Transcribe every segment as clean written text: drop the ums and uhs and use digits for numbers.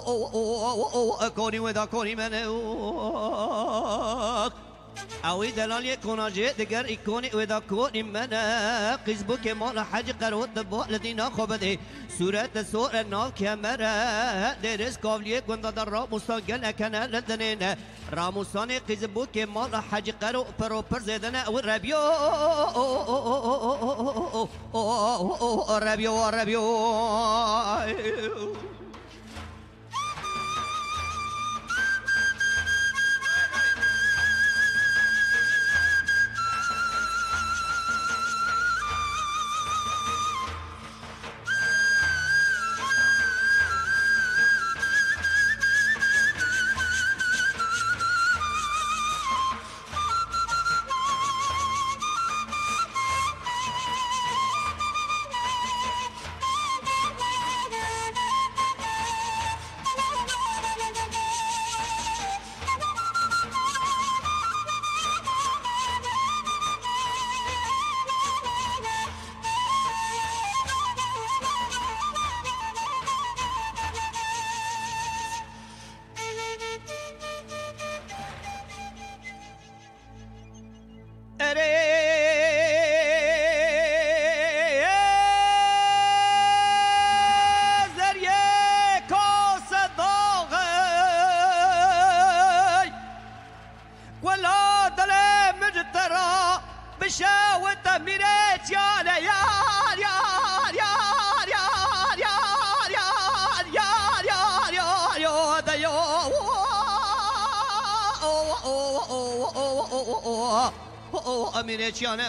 كوني ودا كوني من اوي دلالي كوناجي دقر يكوني ودا كوني من قزبك مال حج قروت دبو الذين خبدي سورة سورة نال كاميرا درس كافلي كنت در مستقل كان لدنين راموساني قزبك مال حج قرو بروبر زيدنا والربيو ربيو أمينيتشانا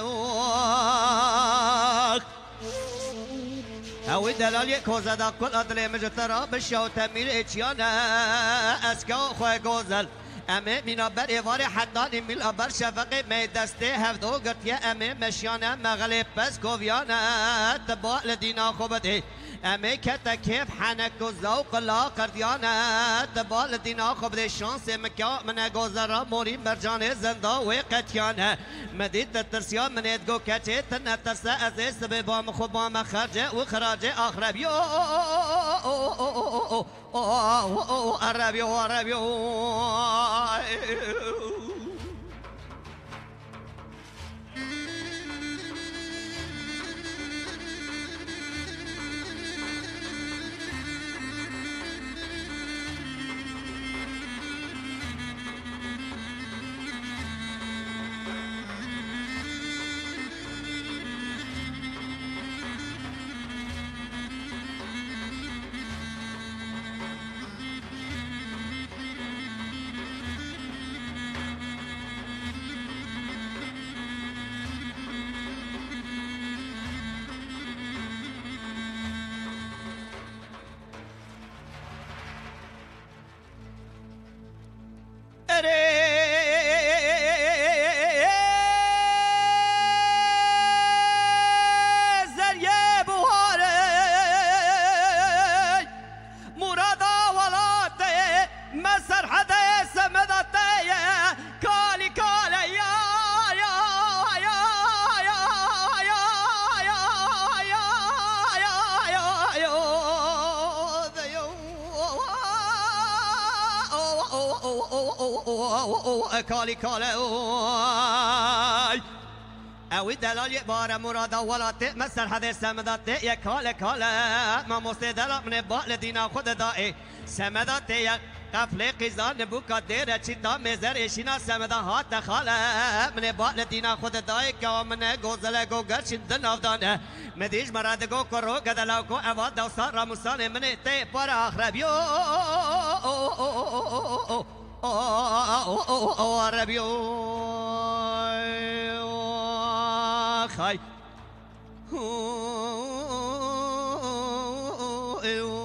أو دلالي كوزا كل أدري مجترا بشاو تمينيتشانا أسكا خوي كوزل أمي من أبر إيواري حتى من أبر شفقي مي دستي هفدو قرت يا أمي مشيانا مغلب بس كوفيانا تبا لدينا خوبتي أمي كتا كيف حنك وزوق لا قرديانا تبا لدينا خوبتي شانس مكا من غوزرا موري مرجان زندا وقتيانا مديد الترسيا من يدقو كتي تنا ترسا أزيز سببا مخوبا مخرجة وخراجة أخربيو أربيو كالي كالي اوي دلال بار مراد ولات مسر حدث سمدات يا كالي كالي ما مستدل من بال دينا خود دائي سمدات يا قفل قزان بوكا دير چتا مزر اشنا سمدا هات خاله من بال دينا خود دائي كامن غوزل گو گرشن دنافدان مديش مراد گو کرو گدلاو کو اواد دوسار راموسان من تي پر اخربيو ربيو خاي